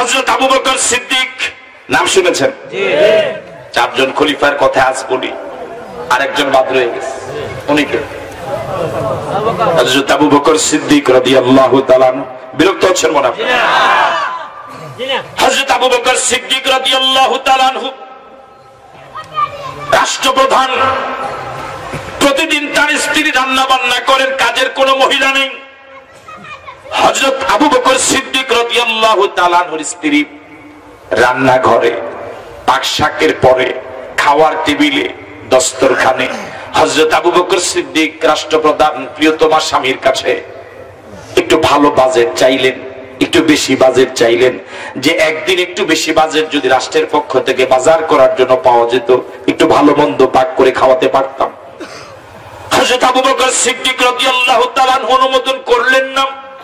হযরত আবু বকর সিদ্দিক নাম শুনেছেন? চারজন খলিফার কথা আজ বলি, আরেকজন বাদ রয়ে গেছে। উনি কে? হযরত আবু বকর সিদ্দিক রাদিয়াল্লাহু তাআলা। বিরক্ত হচ্ছেন মনে হয়? হযরত আবু বকর সিদ্দিক রাদিয়াল্লাহু তাআলা রাষ্ট্রপ্রধান, প্রতিদিন তার স্ত্রী রান্না বান্না করেন, কাজের কোনো মহিলা নেই। হযরত আবু বকর সিদ্দিক রাদিয়াল্লাহু তাআলা এর স্ত্রী রান্নাঘরে পাক শাকের পরে খাওয়ার টেবিলে দস্তরখানে হযরত আবু বকর সিদ্দিক রাষ্ট্রপ্রধান প্রিয়তমা স্বামীর কাছে একটু ভালো বাজেট চাইলেন, একটু বেশি বাজেট চাইলেন, যে একদিন একটু বেশি বাজেট যদি রাষ্ট্রের পক্ষ থেকে বাজার করার জন্য পাওয়া যেত, একটু ভালো মন্দ পাক করে খাওয়াতে পারতাম। হযরত আবু বকর সিদ্দিক রাদিয়াল্লাহু তাআলা অনুমোদন করলেন না,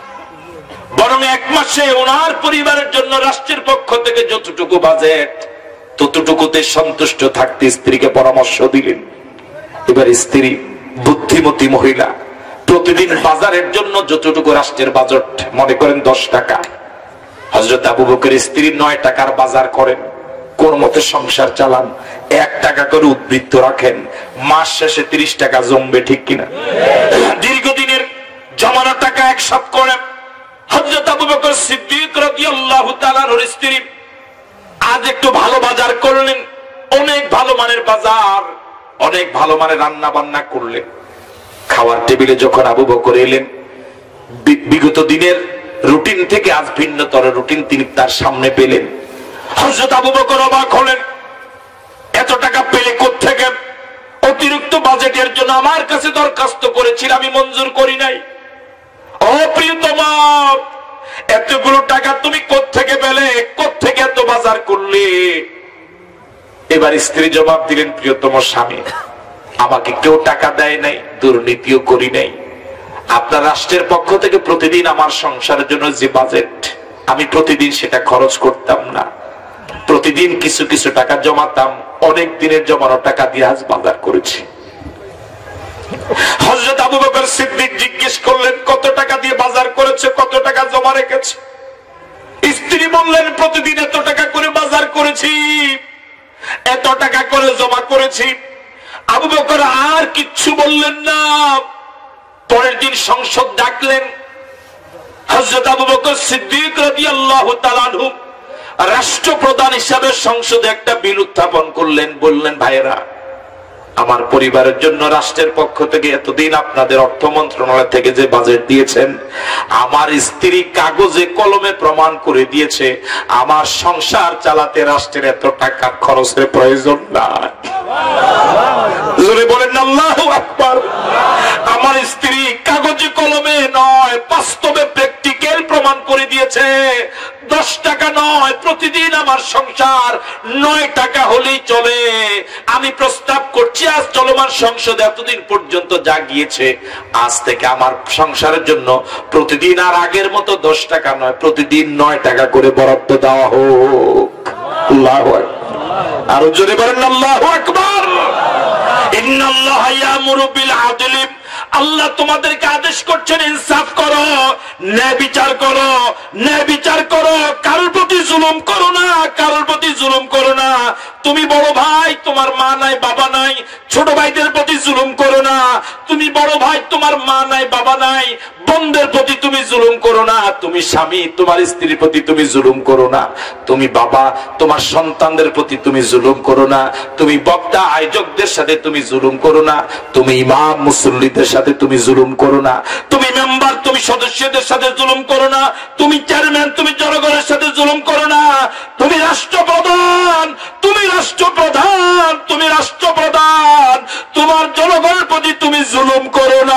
বরং এক মাসে ওনার পরিবারের জন্য রাষ্ট্রের পক্ষ থেকে যতটুকু বাজেট ততটুকুতে সন্তুষ্ট থাকতে স্ত্রীকে পরামর্শ দিলেন। এবার স্ত্রী বুদ্ধিমতী মহিলা, প্রতিদিন বাজারের জন্য যতটুকু রাষ্ট্রের বাজেট মনে করেন 10 টাকা, হযরত আবু বকরের স্ত্রী 9 টাকার বাজার করেন, কোন মতে সংসার চালান, 1 টাকা করে উদ্বৃত্ত রাখেন, মাস শেষে 30 টাকা জমবে, ঠিক কিনা? দীর্ঘদিনের জমানো টাকা একসাথ করেন। হযরত আবু বকর সিদ্দিক রাদিয়াল্লাহু তাআলার স্ত্রী আজ একটু ভালো বাজার করলেন, অনেক ভালো মানের বাজার, অনেক ভালো মানের রান্না বান্না করলেন। খাওয়ার টেবিলে যখন আবু বকর এলেন, বিগত দিনের রুটিন থেকে আজ ভিন্নতর রুটিন তিনি তার সামনে পেলেন। হযরত আবু বকর অবাক হলেন, এত টাকা পেলে কোত্থেকে? অতিরিক্ত বাজেটের জন্য আমার কাছে দরখাস্ত করেছিল, আমি মঞ্জুর করি নাই। ও প্রিয়তমা, এতগুলো টাকা তুমি কোত্থেকে পেলে? কোত্থেকে এত বাজার করলে? এবার স্ত্রী জবাব দিলেন, প্রিয়তম স্বামী, আমাকে কেউ টাকা দেয় নাই, দুর্নীতিও করি নাই। আপনার রাষ্ট্রের পক্ষ থেকে প্রতিদিন আমার সংসারের জন্য যে বাজেট, আমি প্রতিদিন সেটা খরচ করতাম না, প্রতিদিন কিছু কিছু টাকা জমাতাম, অনেক দিনের জমানো টাকা দিয়ে আজ বাজার করেছি। হযরত আবু বকর সিদ্দিক জিজ্ঞেস করলেন, কত টাকা দিয়ে বাজার করেছে, কত টাকা জমা রেখেছে? স্ত্রী বললেন, প্রতিদিন এত টাকা করে বাজার করেছি, এত টাকা করে জমা করেছি। আবু বকর আর কিচ্ছু বললেন না। পরের দিন সংসদ ডাকলেন। হযরত আবু বকর সিদ্দিক রাদিয়াল্লাহু তাআলা আনহু রাষ্ট্রপ্রধান হিসাবে সংসদে একটা বিল উত্থাপন করলেন। বললেন, ভাইয়েরা, আমার পরিবারের জন্য রাষ্ট্রের পক্ষ থেকে এতদিন আপনাদের অর্থ মন্ত্রণালয় থেকে যে বাজেট দিয়েছেন, আমার স্ত্রী কাগজে কলমে প্রমাণ করে দিয়েছে আমার সংসার চালাতে রাষ্ট্রের এত টাকা খরচের প্রয়োজন নাই। জোরে বলেন আল্লাহু আকবার। আমার স্ত্রী কাগজে কলমে নয়, বাস্তবে প্র্যাকটিক্যাল প্রমাণ করে দিয়েছে 10 টাকা নয়, প্রতিদিন আমার সংসার 9 টাকা হলেই চলে। আমি প্রস্তাব করছি, আজ চলমান সংসদে এতদিন পর্যন্ত যা গিয়েছে, আজ থেকে আমার সংসারের জন্য প্রতিদিন আর আগের মতো 10 টাকা নয়, প্রতিদিন 9 টাকা করে বরাদ্দ দেওয়া হোক। আল্লাহু আকবার। আরো জোরে বলেন আল্লাহু আকবার। ইন্নাল্লাহা ইয়ামুরু বিল আদলি, আল্লাহ তোমাদেরকে আদেশ করছেন ইনসাফ করো, ন্যায় বিচার করো, ন্যায় বিচার করো, কারোর প্রতি জুলুম করো না, কারোর প্রতি জুলুম করো না। তুমি বড় ভাই, তোমার মা নাই বাবা নাই, ছোট ভাইদের প্রতি জুলুম করো না। তুমি বড় ভাই, তোমার মা নাই বাবা নাই, বোনদের প্রতি তুমি জুলুম করো না। তুমি স্বামী, তোমার স্ত্রীর প্রতি তুমি জুলুম করো না। তুমি বাবা, তোমার সন্তানদের প্রতি তুমি জুলুম করো না। তুমি বক্তা আয়োজকদের সাথে তুমি জুলুম করো না। তুমি ইমাম মুসল্লিদের সাথে তুমি জুলুম করো না। তুমি মেম্বার, তুমি সদস্যদের সাথে জুলুম করো না। তুমি চেয়ারম্যান, তুমি জনগণের সাথে জুলুম করো না। তুমি রাষ্ট্রপ্রধান, তুমি রাষ্ট্রপ্রধান, তুমি রাষ্ট্রপ্রধান, তোমার জনগণের প্রতি তুমি জুলুম করো না।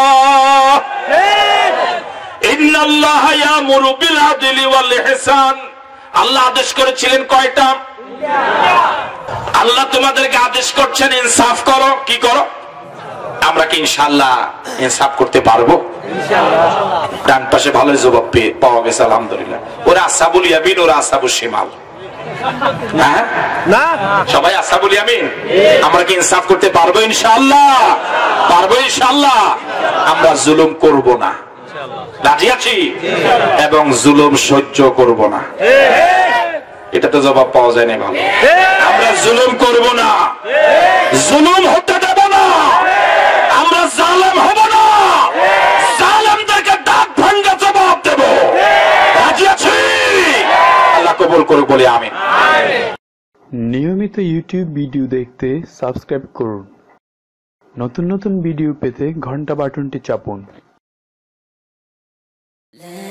ইন্নাল্লাহা ইয়ামুরু বিল আদলি ওয়াল ইহসান, আল্লাহ আদেশ করেছিলেন কয়টা? আল্লাহ তোমাদেরকে আদেশ করছেন ইনসাফ করো। কি করো? আমরা কি ইনশাআল্লাহ ইনসাফ করতে পারবো? ডান পাশে ভালো জবাব পাওয়া গেছে, আলহামদুলিল্লাহ। ওরা আসহাবুল ইয়ামিন, ওরা আসহাবুশ শিমাল। হ্যাঁ না, সবাই আসহাবুল ইয়ামিন। আমরা কি ইনসাফ করতে পারবো? ইনশাআল্লাহ পারবো, ইনশাআল্লাহ। আমরা জুলুম করব না, রাজি আছি, এবং জুলুম সহ্য করব না। এটা তো জবাব পাওয়া যায় না ভালো। আমরা জুলুম করব না, জুলুম হতে দেব না, আমরা জালেম হব না, জালেমদেরকে দাঁত ভাঙা জবাব দেব। রাজি আছি? আল্লাহ কবুল করুক, বলি আমিন। নিয়মিত ইউটিউব ভিডিও দেখতে সাবস্ক্রাইব করুন। নতুন নতুন ভিডিও পেতে ঘন্টা বাটনটি চাপুন।